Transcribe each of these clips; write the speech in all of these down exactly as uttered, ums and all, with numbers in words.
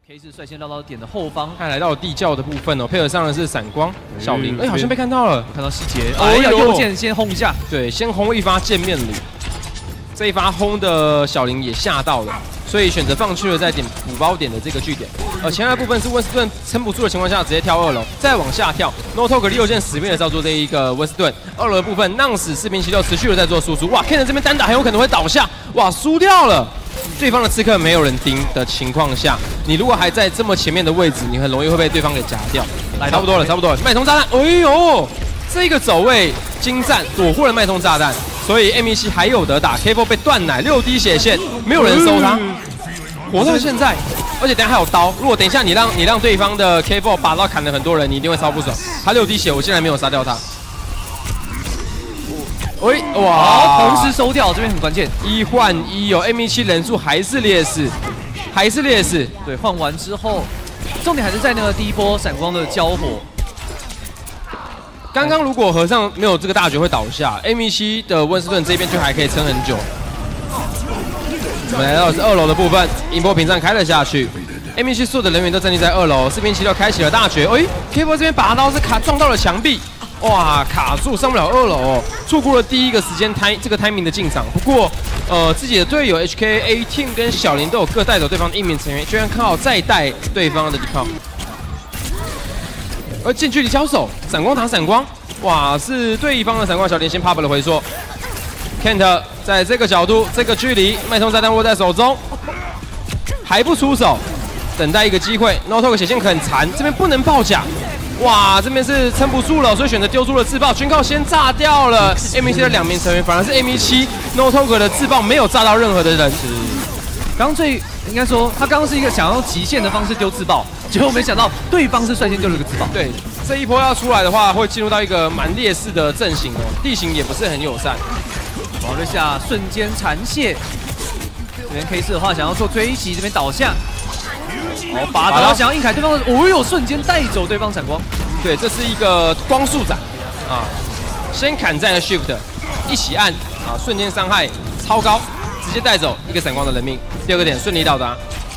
K 是率先绕到点的后方， 看来到了地窖的部分哦，配合上的是闪光小林，哎、欸，好像被看到了， 看到细节，哎呀，右键先轰一下， 对，先轰一发见面礼，这一发轰的小林也吓到了，所以选择放弃了在点补包点的这个据点。呃，前来部分是温斯顿撑不住的情况下，直接跳二楼，再往下跳 ，No Talk 右键死命的照做这一个温斯顿。二楼的部分，浪死四平七六持续的在做输出，哇 ，Ken 这边单打很有可能会倒下，哇，输掉了。 对方的刺客没有人盯的情况下，你如果还在这么前面的位置，你很容易会被对方给夹掉。来，差不多了，差不多了。脉冲炸弹，哎呦，这个走位精湛，躲过了脉冲炸弹，所以 M E C 还有得打。K 四 被断奶，六滴血线，没有人收他，活到现在。而且等一下还有刀，如果等一下你让你让对方的 K 四 把刀砍了很多人，你一定会超不爽。他六滴血，我竟然没有杀掉他。 喂，哇！ 同时收掉，这边很关键， 一换一哦 ，M E C 人数还是劣势，还是劣势。 对，换完之后，重点还是在那个第一波闪光的交火。 刚刚如果和尚没有这个大绝会倒下 ，M E C 的温斯顿这边就还可以撑很久。我们来到的是二楼的部分，音波屏障开了下去 ，M E C 所有的人员都站立在二楼，四平七六开启了大绝。哎 ，K 四 这边拔刀是卡撞到了墙壁。 哇，卡住上不了二楼哦，错过了第一个时间 time 这个 timing 的进场。不过，呃，自己的队友 H K A Team 跟小林都有各带走对方的一名成员，居然靠再带对方的 decom。而近距离交手，闪光塔闪光，哇，是对方的闪光小林先 pop 了回缩。Kent 在这个角度、这个距离，脉冲炸弹握在手中，还不出手，等待一个机会。No Talk 血线很残，这边不能爆甲。 哇，这边是撑不住了，所以选择丢出了自爆，军靠先炸掉了 M E C 的两名成员，反而是 M E C No Talk 的自爆没有炸到任何的人。 刚最应该说，他刚刚是一个想要极限的方式丢自爆，结果没想到对方是率先丢了个自爆。 对，这一波要出来的话，会进入到一个蛮劣势的阵型哦，地形也不是很友善。 往这下瞬间残血，这边 K 四的话想要做追击，这边倒下。 哦，拔刀想要硬砍对方的，哦呦，瞬间带走对方闪光。 对，这是一个光速斩啊，先砍再 shift， 一起按啊，瞬间伤害超高，直接带走一个闪光的人命。第二个点顺利到达。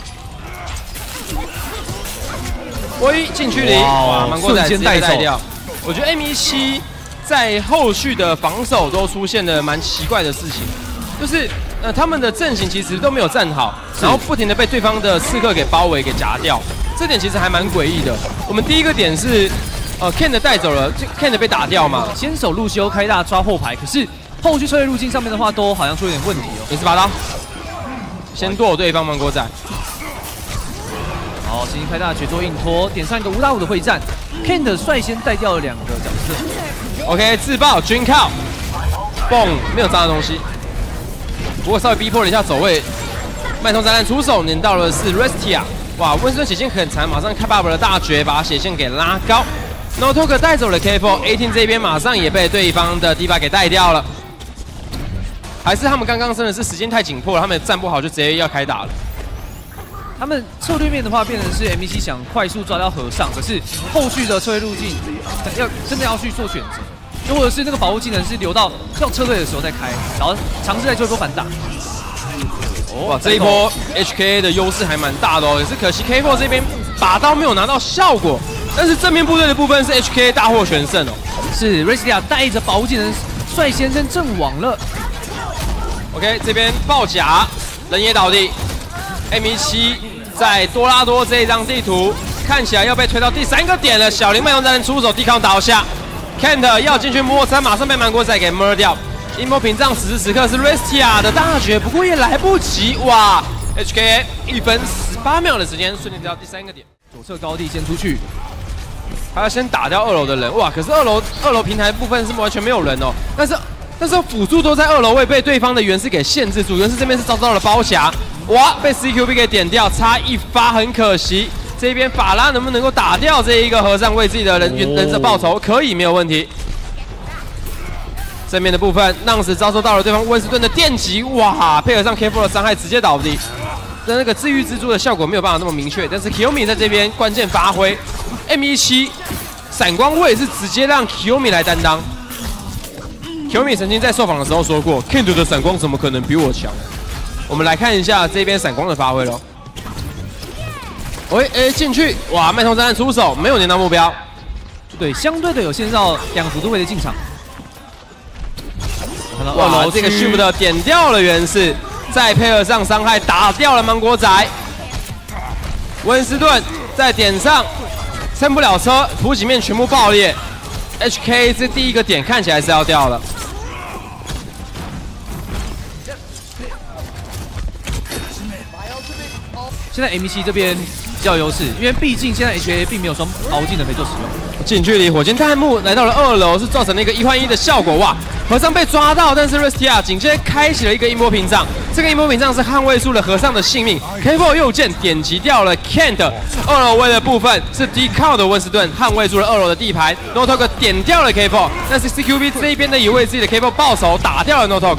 喂，近距离，哇，芒果仔直接带掉。我觉得 M E C 在后续的防守都出现了蛮奇怪的事情，就是。 呃，他们的阵型其实都没有站好，然后不停的被对方的刺客给包围、给夹掉，这点其实还蛮诡异的。我们第一个点是，呃 ，Ken 带走了 ，Ken 被打掉嘛， 先手路修开大抓后排，可是后续策略路径上面的话，都好像出了点问题哦。 也是拔刀，先剁对方芒果仔。 好，进行开大绝做硬拖，点上一个五打五的会战 ，Ken 率先带掉了两个角色。 OK， 自爆军靠，蹦，没有炸的东西。 不过稍微逼迫了一下走位，脉冲炸弹出手，撵到的是 Restia， 哇，温斯顿血线很残，马上开 buff 了大绝，把血线给拉高。No Talk 带走了 K 四 ，A Team 这边马上也被对方的 D 八给带掉了。还是他们刚刚真的是时间太紧迫了，他们站不好就直接要开打了。 他们策略面的话，变成是 M E C 想快速抓到和尚，可是后续的策略路径要真的要去做选择。 又或者是那个保护技能是留到要撤退的时候再开，然后尝试再做一波反打。 哇，这一波 H K A 的优势还蛮大的哦，也是可惜 K 四 这边把刀没有拿到效果，但是正面部队的部分是 H K A 大获全胜哦。 是 Restia 带着保护技能率先跟阵亡了。 OK， 这边爆甲，人也倒地。M E C 在多拉多这一张地图看起来要被推到第三个点了，小林脉冲炸弹出手，抵抗倒下。 Kent 要进去摸山，马上被芒果仔给 murder 掉。阴谋屏障此时此刻是 Restia 的大绝，不过也来不及。哇 ，H K A 一分十八秒的时间，顺利到第三个点。 左侧高地先出去， 他要先打掉二楼的人。哇，可是二楼二楼平台部分是完全没有人哦。但是但是辅助都在二楼位，被对方的元士给限制住。元士这边是遭到了包夹，哇，被 C Q B 给点掉，差一发，很可惜。 这边法拉能不能够打掉这一个和尚，为自己的人人设报仇？可以，没有问题。正面的部分，浪死遭受到了对方温斯顿的电击，哇！配合上 K 四 的伤害，直接倒地。但那个治愈蜘蛛的效果没有办法那么明确，但是 Kiyomi 在这边关键发挥 ，M E C 闪光位是直接让 Kiyomi 来担当。Kiyomi 曾经在受访的时候说过 ，Kent 的闪光怎么可能比我强？我们来看一下这边闪光的发挥咯。 喂，哎，进去，哇，脉冲炸弹出手，没有连到目标。 对，相对的有限到两个辅助位的进场。看到哇，这个 shift 点掉了源氏，再配合上伤害，打掉了芒果仔。温斯顿在点上，撑不了车，补给面全部爆裂。H K 这第一个点看起来是要掉了。 现在 M C 这边比较有优势，因为毕竟现在 H K 并没有双保护技能可以做使用。 近距离火箭弹幕来到了二楼，是造成了一个一换一的效果。哇，和尚被抓到，但是 Restia 紧接着开启了一个音波屏障，这个音波屏障是捍卫住了和尚的性命。K 四 右键点击掉了 Kent， 二楼位的部分是 D C O 的温斯顿捍卫住了二楼的地盘 ，Notok 点掉了 K 四， 但是 C Q B 这一边呢也为自己的 K 四 报仇，打掉了 Notok。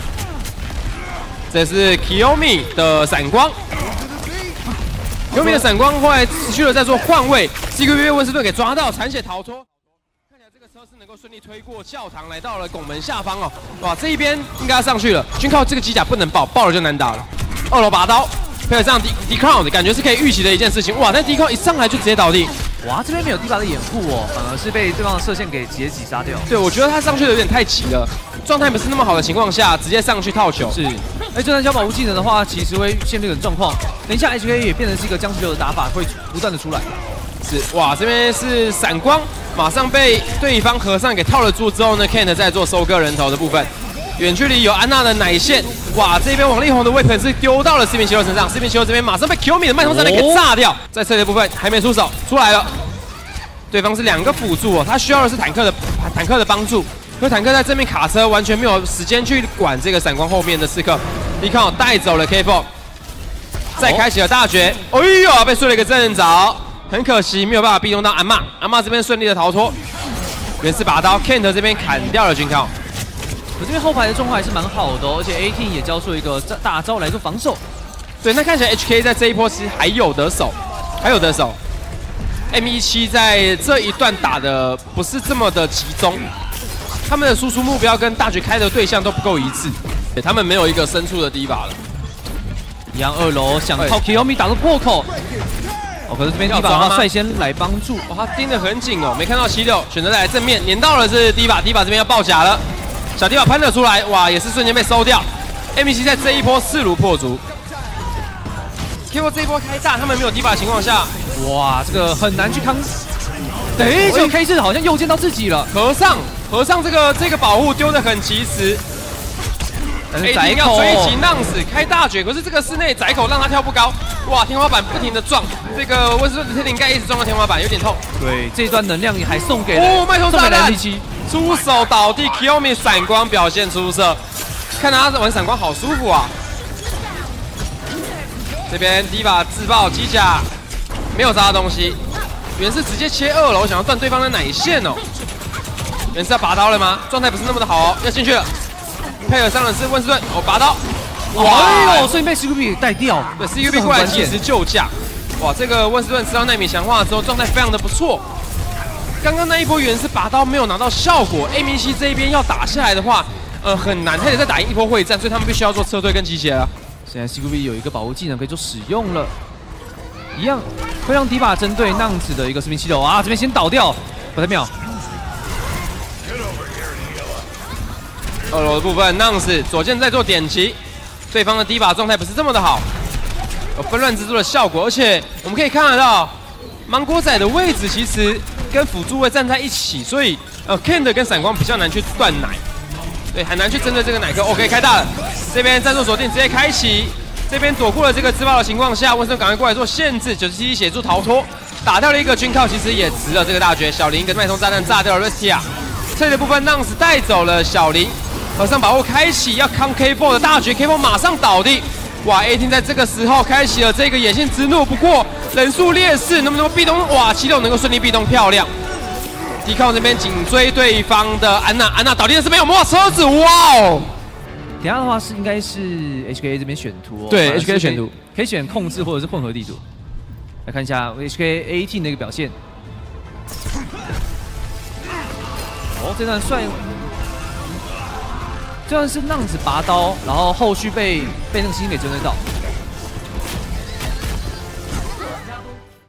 这是 Kiyomi 的闪光。Kiyomi 的闪光后来持续的在做换位 ，C Q B 被温斯顿给抓到，残血逃脱。看起来这个车是能够顺利推过教堂，来到了拱门下方哦。哇，这一边应该要上去了。均靠这个机甲不能爆，爆了就难打了。二楼拔刀，配合上 D D Crown 感觉是可以预期的一件事情。哇，但 D Crown 一上来就直接倒地。 哇，这边没有地法的掩护哦，反而是被对方的射线给截击杀掉。 对，我觉得他上去的有点太急了，状态不是那么好的情况下，直接上去套球。 是。哎，这段小保护技能的话，其实会陷入一种状况。等一下 H K 也变成是一个僵持流的打法，会不断的出来。 是，哇，这边是闪光，马上被对方和尚给套了住之后呢 ，Kent 在做收割人头的部分。远距离有安娜的奶线，哇，这边王力宏的 weapon 是丢到了四名骑士身上，四名骑士这边马上被 Kiyomi 的脉冲炸弹给炸掉。在这里的部分还没出手，出来了。对方是两个辅助哦，他需要的是坦克的坦克的帮助。因为坦克在正面卡车，完全没有时间去管这个闪光后面的刺客。D C O带走了 K 四， 再开启了大绝。哎呦，被睡了一个正着，很可惜没有办法逼动到阿嬷。阿嬷这边顺利的逃脱，源氏拔刀 ，Kent 这边砍掉了均靠。 我这边后排的状况还是蛮好的哦，而且 A T 也交出一个大招来做防守。 对，那看起来 H K 在这一波其实还有得手，还有得手。M 十七在这一段打的不是这么的集中。他们的输出目标跟大局开的对象都不够一致，他们没有一个深处的低把了。 一样二楼想靠 Kiyomi 打个破口，哦，可是这边低把他率先来帮助， 哇，他盯得很紧哦，没看到七六，选择在正面撵到了是低把，低把这边要爆甲了，小低把喷了出来，哇，也是瞬间被收掉。M 十七在这一波势如破竹，结果这一波开大，他们没有低把的情况下， 哇，这个很难去扛。哎，这个 K 四好像右键到自己了。 和尚，和尚这个这个保护丢得很及时。A T 要追击浪死开大绝，可是这个室内窄口让他跳不高。哇，天花板不停的撞，这个温斯顿的天灵盖一直撞到天花板，有点痛。 对，这一段能量也还送给了哦，脉冲炸弹 M 十七， 出手倒地 ，Kiyomi 闪光表现出色，看他玩闪光好舒服啊。这边第一把自爆机甲没有杀到东西。源氏直接切二楼，想要断对方的奶线哦。源氏要拔刀了吗？状态不是那么的好哦，要进去了。配合上的是温斯顿，哦，拔刀。 哇呦，所以被 C Q B 带掉。 对 ，C Q B 过来及时救驾。哇，这个温斯顿吃到奈米强化之后，状态非常的不错。刚刚那一波源氏拔刀没有拿到效果 ，A M C 这一边要打下来的话，呃，很难，他得再打赢一波会战，所以他们必须要做撤退跟集结了。 现在 C Q B 有一个保护技能可以做使用了。一样会让迪巴针对浪子的一个士兵七楼啊，这边先倒掉，不太妙。 二楼的部分，浪子左键在做点击，对方的迪巴状态不是这么的好，有纷乱之助的效果，而且我们可以看得到，芒果仔的位置其实跟辅助位站在一起，所以呃 Kent 跟闪光比较难去断奶，对，很难去针对这个奶哥。OK， 开大了，这边战术锁定直接开启。这边躲过了这个自爆的情况下，温森赶快过来做限制，九十七协助逃脱，打掉了一个军靠，其实也值了这个大绝。小林一个脉冲炸弹炸掉了 Restia， 这里的部分浪子带走了小林，和尚保护开启要扛 K 四 的大绝 ，K 四 马上倒地。哇 ，A 厅在这个时候开启了这个野性之怒，不过人数劣势，能不能壁咚？哇，七六能够顺利壁咚，漂亮。D 靠这边紧追对方的安娜，安娜倒地的是没有摸到车子，哇哦！ 等下的话是应该是 H K A 这边选图哦， 对 H K A 选图可以选控制或者是混合地图。来看一下 H K A T 的一个表现。哦，这段帅，这段是浪子拔刀，然后后续被被那个星星给针对到。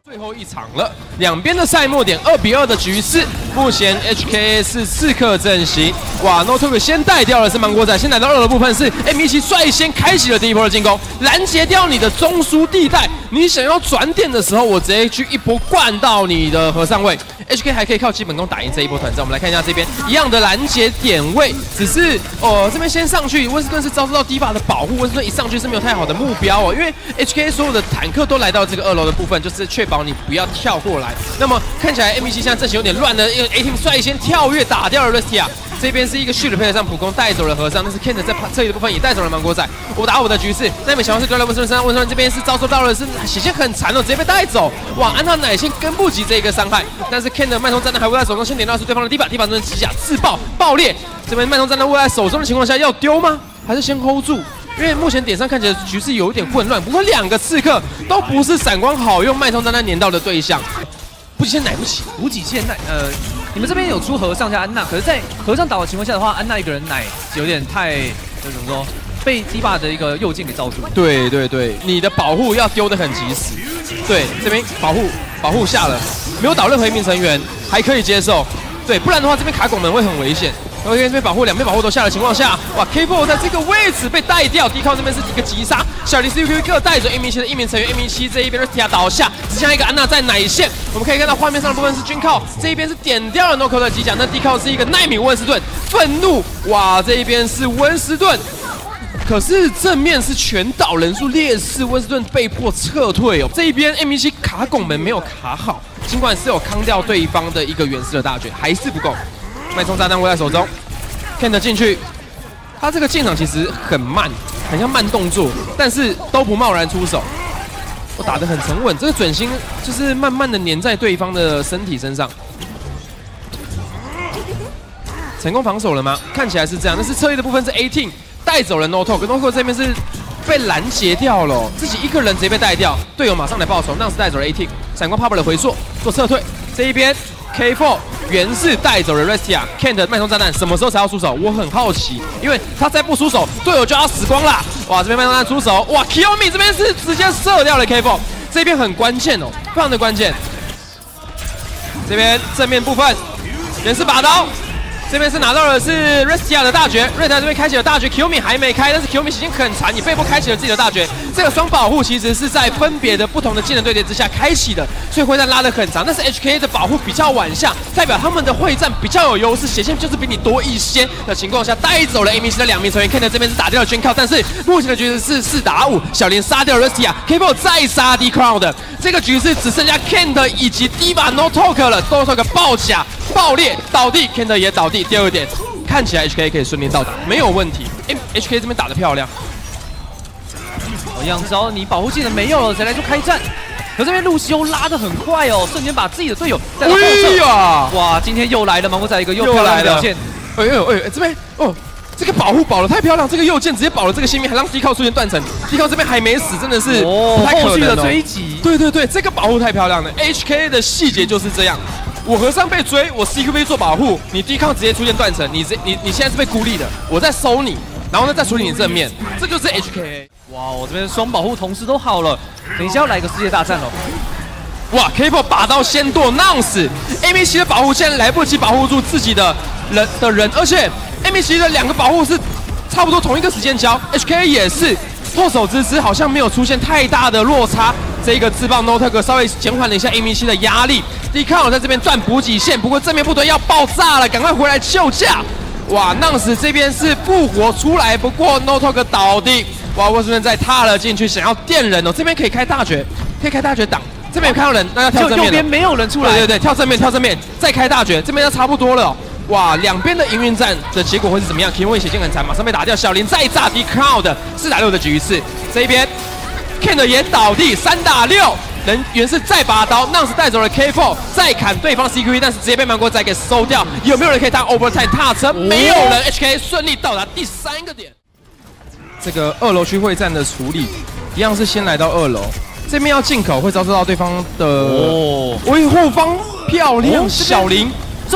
最后一场了，两边的赛末点二比二的局势，目前 H K A 是刺客阵型，哇 ，NoTalk 先带掉的是芒果仔，先来到二的部分是 M 一七率先开启了第一波的进攻，拦截掉你的中枢地带，你想要转点的时候，我直接去一波灌到你的和尚位 ，H K 还可以靠基本功打赢这一波团战。我们来看一下这边一样的拦截点位，只是哦这边先上去，温斯顿是遭受到 D 法的保护，温斯顿一上去是没有太好的目标哦，因为 H K 所有的坦克都来到这个二楼的部分，就是确保你不要跳过来。那么看起来 M 一七现在阵型有点乱的，因为 A Team 率先跳跃打掉了 Restia， 这边是一个 shield 配合上普攻带走了和尚，但是 Kent 在这里的部分也带走了芒果仔。我打我的局势，那边小王是丢在温斯顿身上，温斯顿这边是遭受到了是血线很残哦，直接被带走。哇，安踏奶先跟不及这个伤害，但是 Kent 的慢冲战弹还握在手中，先点到是对方的 D 把 D 把真的机甲自爆爆裂。这边慢冲战弹握在手中的情况下，要丢吗？还是先 hold 住？因为目前点上看起来局势有一点混乱，不过两个刺客都不是闪光好用脉冲战弹粘到的对象。补给线奶不起， 补给线奶，呃，你们这边有出和尚加安娜，可是，在和尚倒的情况下的话，安娜一个人奶有点太，怎么说，被 D 把的一个右键给罩住。 对对对，你的保护要丢得很及时。对，这边保护保护下了，没有倒任何一名成员，还可以接受。对，不然的话这边卡拱门会很危险。OK， 这边保护两边保护都下的情况下，哇 ，K 四 在这个位置被带掉 ，D 靠这边是一个急杀，小林 C U Q 各带着 M 一七的一名成员 ，M 一七这一边的 Restia 倒下，只剩下一个安娜在奶线。我们可以看到画面上的部分是军靠，这一边是点掉了 NoCo 的机甲，那 D 靠是一个奈米温斯顿，愤怒，哇，这一边是温斯顿。可是正面是全岛人数劣势，温斯顿被迫撤退哦。这一边 M 一七卡拱门没有卡好，尽管是有扛掉对方的一个远视的大绝，还是不够。脉冲炸弹握在手中 ，Kent 进去，他这个进场其实很慢，很像慢动作，但是都不贸然出手。我打得很沉稳，这个准心就是慢慢的粘在对方的身体身上。成功防守了吗？看起来是这样，但是侧翼的部分是 A Team 带走了 NoTalk，NoTalk 这边是被拦截掉了、哦，自己一个人直接被带掉，队友马上来报仇，那是带走了 A Team， 闪光 Pop 的回溯做撤退，这一边 K 四 原是带走了 Restia，Kent 脉冲炸弹什么时候才要出手？我很好奇，因为他再不出手，队友就要死光啦。哇，这边脉冲炸弹出手，哇 ，Kiyomi 这边是直接射掉了 K 四， 这边很关键哦，非常的关键。这边正面部分，原是把刀。这边是拿到的是 Restia 的大绝，瑞塔这边开启了大绝 ，Kiyomi 还没开，但是 Kiyomi 已经很残，也被迫开启了自己的大绝。这个双保护其实是在分别的不同的技能对决之下开启的，所以会战拉得很长。但是 H K A 的保护比较晚下，代表他们的会战比较有优势，血线就是比你多一些的情况下，带走了 M 一七的两名成员。Kent 这边是打掉了军靠，但是目前的局势是四打五，小林杀掉了 Restia，K 四 再杀 D Crown 的这个局势只剩下 Kent 以及 D 把 NoTalk 了 ，NoTalk 爆甲爆裂倒地 ，Kent 也倒地。第二点。看起来 H K A 可以顺利到达，没有问题。哎 ，H K A 这边打得漂亮。 我样，只要你保护技能没有了，才来做开战。可这边路西欧拉得很快哦，瞬间把自己的队友带到后侧。呀！哇，今天又来了芒果仔一个又漂亮的表现。 哎呦哎呦，这边哦，这个保护保得太漂亮，这个右键直接保了这个性命，还让 D 靠出现断层。D 靠这边还没死，真的是不太可能、哦。后续的追击。对对对，这个保护太漂亮了。H K A 的细节就是这样。我和尚被追，我 C Q B 做保护，你抵抗直接出现断层，你这你你现在是被孤立的，我在收你，然后呢再处理你正面，这就是 H K A。 哇，我这边双保护同时都好了，等一下要来个世界大战了。 哇 ，K 四 把刀先剁 ，Nance，M 一七的保护现在来不及保护住自己的人的人，而且 M 一七的两个保护是差不多同一个时间交 ，H K A 也是。后手之姿好像没有出现太大的落差，这个自爆 NoTalk 稍微减缓了一下 M 一七的压力。D 靠在这边赚补给线，不过正面部队要爆炸了，赶快回来救驾！哇，浪死这边是复活出来，不过 NoTalk 倒地。哇，沃斯顿再踏了进去，想要电人哦，这边可以开大绝，可以开大绝挡。这边有看到人，那要跳正面了。 右边没有人出来。 对对对，跳正面，跳正面，再开大绝，这边要差不多了、哦。哇，两边的营运战的结果会是怎么样 ？Kiyomi 血线很残，马上被打掉。小林再炸 D Cloud 四打六的局势，这一边 Kent 也倒地，三打六，人原是再拔刀 ，Nance 带走了 K 四，再砍对方 C Q E， 但是直接被芒果仔给收掉。有没有人可以当 Overtime 踏车？没有人 ，H K A 顺利到达第三个点。这个二楼区会战的处理，一样是先来到二楼，这边要进口会遭受到对方的哦，为后方漂亮、哦、小林。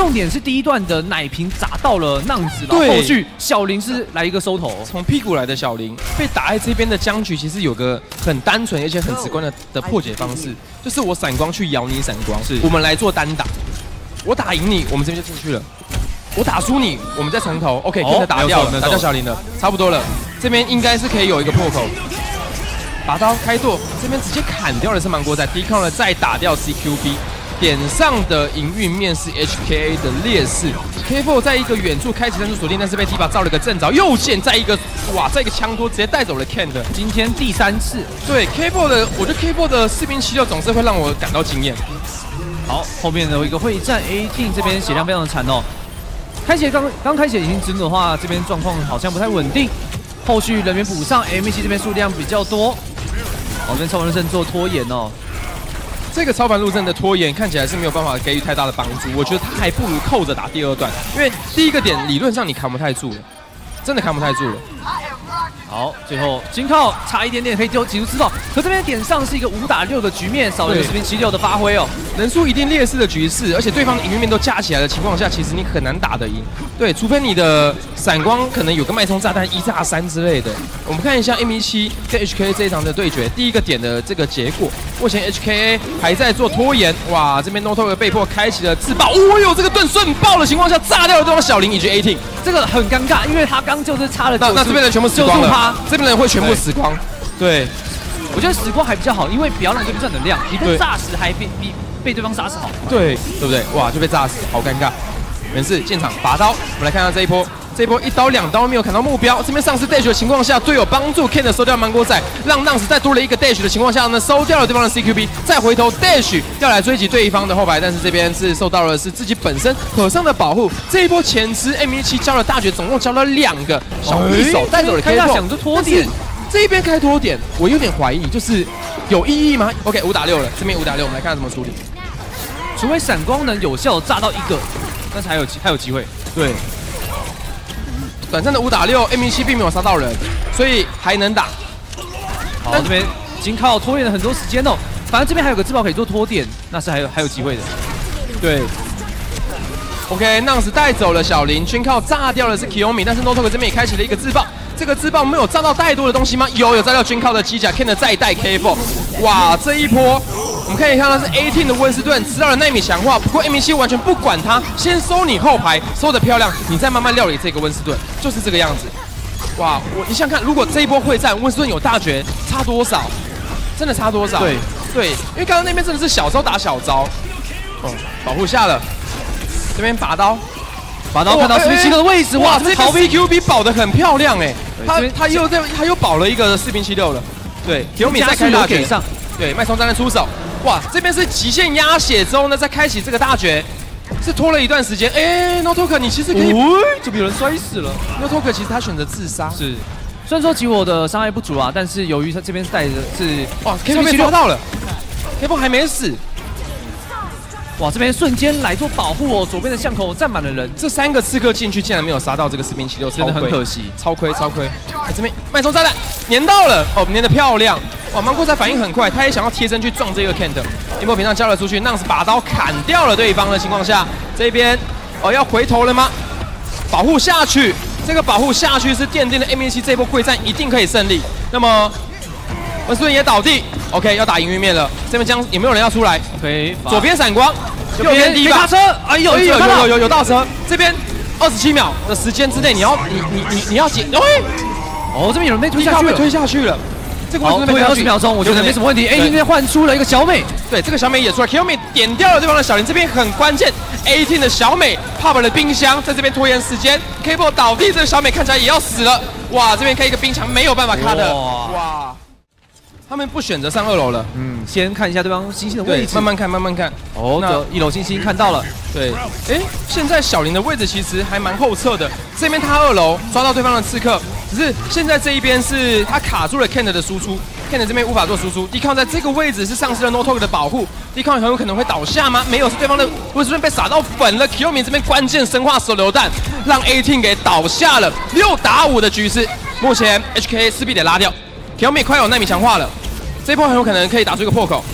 重点是第一段的奶瓶砸到了浪子，然后后续小林是来一个收头， 从屁股来的小林被打在这边的僵局，其实有个很单纯而且很直观的的破解方式，就是我闪光去咬你闪光，是我们来做单打，我打赢你，我们这边就进去了。我打输你，我们再从头 ，OK， 跟着打掉了，打掉小林了，差不多了。这边应该是可以有一个破口，拔刀开剁，这边直接砍掉的是芒果仔，抵抗了再打掉 C Q B， 点上的营运面是 H K A 的劣势 ，K 四 在一个远处开启战术锁定，但是被 T 把造了个正着，右键在一个哇，在一个枪托直接带走了 Ken 的， 今天第三次， 对 K 四 的，我觉得 K 四 的士兵七六总是会让我感到惊艳。 好，后面的一个会战 A Team 这边血量非常的惨哦。开血刚刚开血已经直怒的话，这边状况好像不太稳定。后续人员补上 ，M C 这边数量比较多。好，这边超凡路阵做拖延哦。 这个超凡路阵的拖延看起来是没有办法给予太大的帮助，我觉得他还不如扣着打第二段，因为第一个点理论上你扛不太住了，真的扛不太住了。 好，最后金靠差一点点可以丢挤出自爆，可这边点上是一个五打六的局面，少了士兵七六的发挥哦。 人数一定劣势的局势，而且对方的营运面都加起来的情况下，其实你很难打得赢。对，除非你的闪光可能有个脉冲炸弹一炸三之类的。我们看一下 M 一七跟 H K A 这一场的对决，第一个点的这个结果，目前 H K A 还在做拖延，哇，这边 Noto 被迫开启了自爆，哦呦，这个盾顺爆的情况下炸掉了对方小林以及 A Team， 这个很尴尬，因为他刚就是差了九十， 那那这边人全部死光了，这边人会全部死光。对， 我觉得死光还比较好，因为不要让对方占能量，你被炸死还比比被对方杀死好。 对，对不对？哇，就被炸死，好尴尬。没事，进场拔刀，我们来看看这一波。这一波一刀两刀没有砍到目标，这边上次 dash 的情况下，队友帮助 Ken 收掉芒果仔，让 Nance 再多了一个 dash 的情况下呢，收掉了对方的 C Q B， 再回头 dash 要来追击对方的后排，但是这边是受到了是自己本身可上的保护。这一波前吃 M 一七交了大绝，总共交了两个小匕首，带走了 K 四， 想着拖点。 这一边开拖点，我有点怀疑，就是有意义吗 ？OK， 五打六了，这边五打六，我们来看他怎么处理。 除非闪光能有效炸到一个，但是还有还有机会。 对。短暂的五打六 ，M 一七并没有杀到人，所以还能打。 好，这边已经靠拖延了很多时间哦。反正这边还有个自爆可以做拖点，那是还有还有机会的。 对。OK， Nance 带走了小林，均靠炸掉的是 Kiyomi， 但是 Noto 这边也开启了一个自爆。这个自爆没有炸到太多的东西吗？有，有炸掉均靠的机甲 ，Ken 的再带 K 四。哇，这一波我们可以看到是 A Team 的温斯顿吃到了奈米强化，不过 M 一七完全不管他，先收你后排，收得漂亮，你再慢慢料理这个温斯顿，就是这个样子。哇，我你想想看，如果这一波会战温斯顿有大绝，差多少？真的差多少？对对，因为刚刚那边真的是小招打小招，哦，保护下了，这边拔刀。 拔刀看到士兵七六的位置，哇， 这边 C Q B 保得很漂亮哎，他他又在他又保了一个士兵七六了，对 ，Kiyomi 再开大绝，对，脉冲炸弹出手，哇，这边是极限压血之后呢，再开启这个大绝，是拖了一段时间，哎 ，Noto 你其实可以， 这边有人摔死了 ，Noto 其实他选择自杀， 是，虽然说起我的伤害不足啊，但是由于他这边带的是， 哇 ，K 四被抓到了 ，K 四还没死。 哇，这边瞬间来做保护哦，左边的巷口站满了人， 这三个刺客进去竟然没有杀到这个士兵七六， 真的很可惜， 超亏超亏。这边脉冲炸弹粘到了，哦，粘得漂亮。哇，芒果仔反应很快，他也想要贴身去撞这个 Ken 的，一波屏上交了出去 ，Nance 把刀砍掉了对方的情况下，这边哦要回头了吗？保护下去，这个保护下去是奠定了 M 一七这波会战一定可以胜利。那么温斯顿也倒地 ，OK 要打营运面了，这边将有没有人要出来 ？OK， 左边闪光。 右边第一把车，哎呦， 有有有有有倒车，这边二十七秒的时间之内，你要你你你你要解，哎， 哦，这边有人被推下去了， 被推下去了，这个位置被二十秒钟，我觉得没什么问题。A 这边换出了一个小美， 对，这个小美也出来 ，Kiyomi 点掉了对方的小林，这边很关键 ，A Team 的小美 pop 了冰箱，在这边拖延时间 ，K 四倒地，这个小美看起来也要死了，哇，这边开一个冰墙没有办法卡的，哇。他们不选择上二楼了， 嗯，先看一下对方星星的位置， 慢慢看，慢慢看。 哦，那一楼星星看到了， 对，哎，现在小林的位置其实还蛮后侧的，这边他二楼抓到对方的刺客，只是现在这一边是他卡住了 Ken 的输出 ，Ken 这边无法做输出 ，D 抗在这个位置是丧失了 Noto 的保护 ，D 抗很有可能会倒下吗？没有，是对方的温斯顿被撒到粉了 ，Kiyomi 这边关键生化手榴弹让 A Team 给倒下了，六打五的局势，目前 H K A 势必得拉掉 ，Kiyomi 快有奈米强化了。这一波很有可能可以打出一个破口，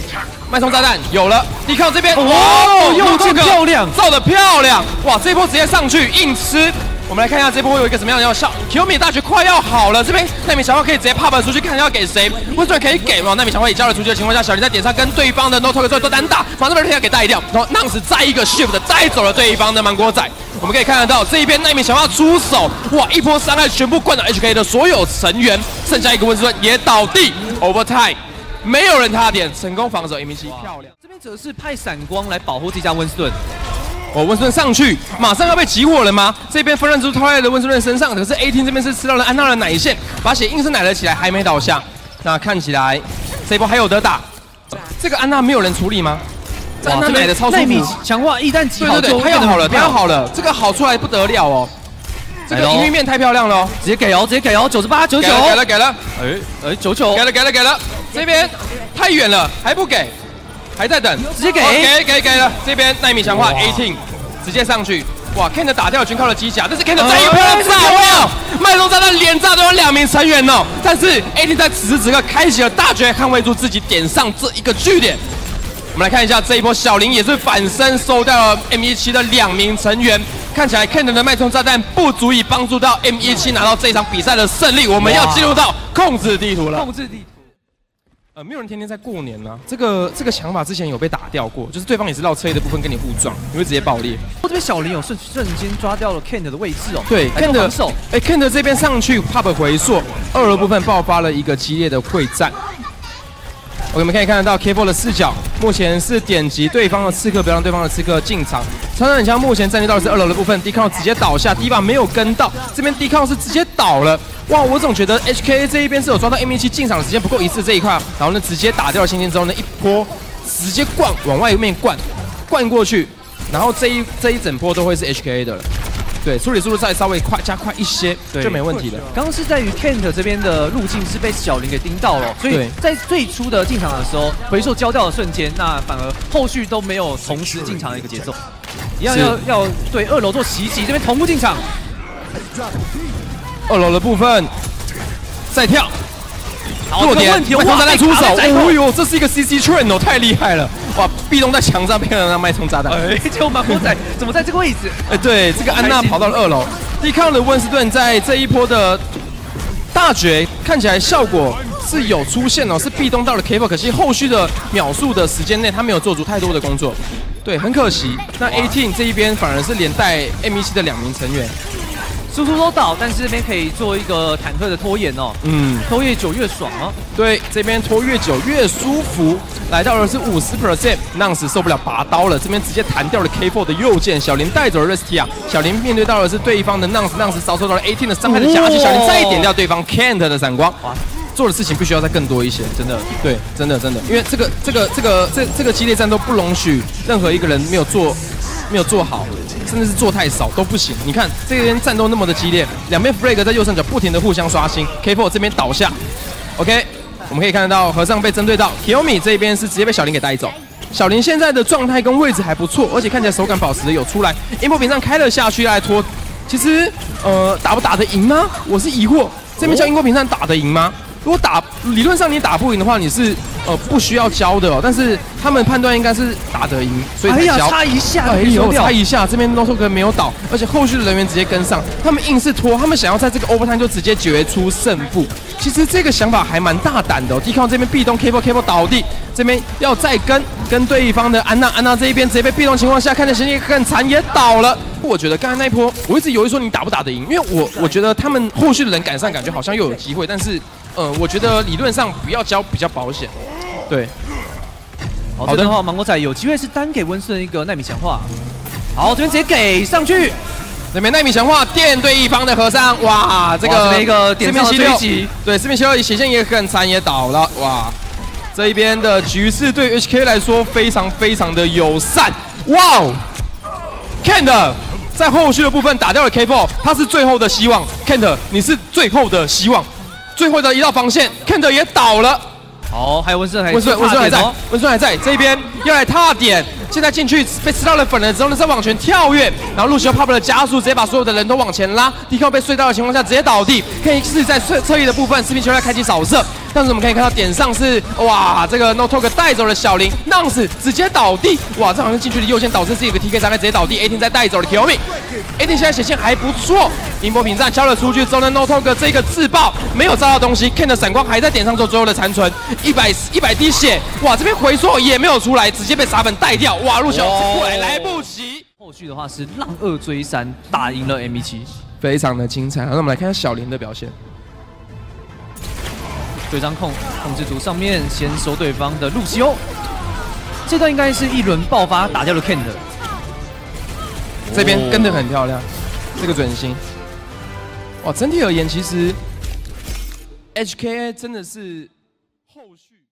脉冲炸弹有了，抵抗这边， 哇，右键漂亮， 造的漂亮，哇，这一波直接上去硬吃。我们来看一下这波会有一个什么样的药效。Kiyomi 大绝快要好了，这边奈米强化可以直接 pop 出去，看要给谁。温斯顿可以给吗？奈米强化也交了出去的情况下，小林在点上跟对方的 No Talk 做单打，马上被人给带掉，然后 Nance 再一个 shift 带走了对方的芒果仔。我们可以看得到这一边奈米强化出手，哇，一波伤害全部灌到 H K 的所有成员，剩下一个温斯顿也倒地 ，overtime。没有人踏点，成功防守 M V P 漂亮。 这边则是派闪光来保护自家温斯顿。 哦，温斯顿上去，马上要被集火了吗？这边分刃之套在了温斯顿身上，可是 A 厅这边是吃到了安娜的奶线，把血硬是奶了起来，还没倒下。那看起来这一波还有得打。这个安娜没有人处理吗？这安娜奶的超舒服。 强化一旦集好， 对对对，他要好了，他要好了，这个好出来不得了哦。这个营运面太漂亮了哦， 直接给哦，直接给哦，九十八、九九， 给了给了， 哎哎，九九， 给了给了给了，这边太远了，还不给。还在等， 直接给， 给给给了。这边奈米强化 A 厅直接上去，哇 ，Ken 打掉全靠了机甲，但是 Ken 再一波炸掉，脉冲炸弹连炸都有两名成员哦。但是 A 厅在此时此刻开启了大绝，捍卫住自己点上这一个据点。我们来看一下这一波，小林也是反身收掉了 M 十七的两名成员。看起来 Ken 的脉冲炸弹不足以帮助到 M 十七拿到这场比赛的胜利。我们要进入到控制地图了。 控制地图。 呃，没有人天天在过年呢、啊。这个这个想法之前有被打掉过，就是对方也是绕车的部分跟你互撞，你会直接爆裂。 这边小林有瞬瞬间抓掉了 Ken 的位置哦。 对 ，Ken 的手，哎 ，Ken 的这边上去 pop 回溯，二楼部分爆发了一个激烈的会战。我们可以看得到 K 四 的视角，目前是点击对方的刺客，不要让对方的刺客进场。长枪枪目前占据到的是二楼的部分 ，D 抗直接倒下 ，D 把没有跟到，这边 D 抗是直接倒了。哇，我总觉得 H K A 这一边是有抓到 M 十七进场的时间不够一次这一块，然后呢直接打掉了星星之后呢，一波直接灌往外面灌，灌过去，然后这一这一整波都会是 H K A 的了。对，处理速度再稍微快加快一些就没问题了。 刚刚是在于 Kent 这边的路径是被小林给盯到了，所以在最初的进场的时候，回溯交掉的瞬间，那反而后续都没有同时进场的一个节奏，一样要要对二楼做袭击，这边同步进场。 二楼的部分再跳。 弱点， 脉冲炸弹出手，哦呦，这是一个 C C train 哦，太厉害了！哇，壁咚在墙上骗了那脉冲炸弹， 哎，结果马波仔怎么在这个位置？ 哎，对，这个安娜跑到了二楼，抵抗了温斯顿在这一波的大绝，看起来效果是有出现哦，是壁咚到了 K 四，可惜后续的秒数的时间内他没有做足太多的工作，对，很可惜。那 A Team 这一边反而是连带 M 十七的两名成员。 输出都倒，但是这边可以做一个忐忑的拖延哦。嗯，拖越久越爽哦。 对，这边拖越久越舒服。来到的是五十 percent，Nance 受不了拔刀了，这边直接弹掉了 K 四 的右键，小林带走了 Restia， 小林面对到的是对方的 Nance，Nance 遭受到了 A 厅的伤害的夹击，小林再点掉对方 Kent 的闪光。哇，做的事情必须要再更多一些，真的，对，真的真的，因为这个这个这个这这个激烈战斗不容许任何一个人没有做没有做好。甚至是做太少都不行。你看这边战斗那么的激烈，两边 Frag 在右上角不停的互相刷新 ，K 四 这边倒下 ，OK， 我们可以看得到和尚被针对到 ，Kiyomi 这边是直接被小林给带走。小林现在的状态跟位置还不错，而且看起来手感保持的有出来，音波屏上开了下去来拖。其实呃打不打得赢吗？我是疑惑，这边叫音波屏上打得赢吗？如果打理论上你打不赢的话，你是呃不需要教的哦。但是他们判断应该是打得赢，所以才教。 哎呀，差一下， 哎呦，差一下，这边 No Talk 没有倒，而且后续的人员直接跟上，他们硬是拖，他们想要在这个 overtime 就直接决出胜负。其实这个想法还蛮大胆的哦。D 抗这边壁咚 K 四 K 四 倒地，这边要再跟跟对方的安娜安娜这一边直接被壁咚情况下，看着行李很惨也倒了。我觉得刚才那一波，我一直犹豫说你打不打得赢，因为我我觉得他们后续的人赶上，感觉好像又有机会，但是。呃，我觉得理论上不要交比较保险，对。 好的，的话，芒果仔有机会是单给温斯顿一个奈米强化。好，这边直接给上去， 这边奈米强化电对一方的和尚，哇，这个这边一个点上的追击， 对，四面七六血线也很惨，也倒了，哇，这一边的局势对 H K 来说非常非常的友善，哇哦 ，Kent 在后续的部分打掉了 K 四，他是最后的希望 ，Kent 你是最后的希望。最后的一道防线 ，Kent 也倒了。 好，还有温斯顿， 温斯顿，温斯顿还在，温斯顿还在这边要来踏点， 现在进去被吃到了粉了之后呢，再往前跳跃，然后路西欧 pop 的加速，直接把所有的人都往前拉。D Q 被隧道的情况下直接倒地，可以是在侧侧翼的部分，士兵球在开启扫射。但是我们可以看到点上是哇，这个 No Talk 带走了小林 ，Nance 直接倒地，哇，这好像禁区的右线导致自己有个 T K 伤害直接倒地 ，A 天再带走了 Kiyomi。A 天现在显现还不错，音波屏障交了出去之后呢 ，No Talk 这个自爆没有炸到东西 ，Ken 的闪光还在点上做最后的残存，一百一百滴血，哇，这边回缩也没有出来，直接被傻粉带掉，哇，陆小过来来不及。 后续的话是浪二追三，打赢了 M 一七， 非常的精彩。那我们来看看小林的表现。 对张控控制图上面先收对方的露西欧，这段应该是一轮爆发打掉了 Ken 的， 这边跟得很漂亮，这个准心。哇，整体而言，其实 H K A 真的是后续。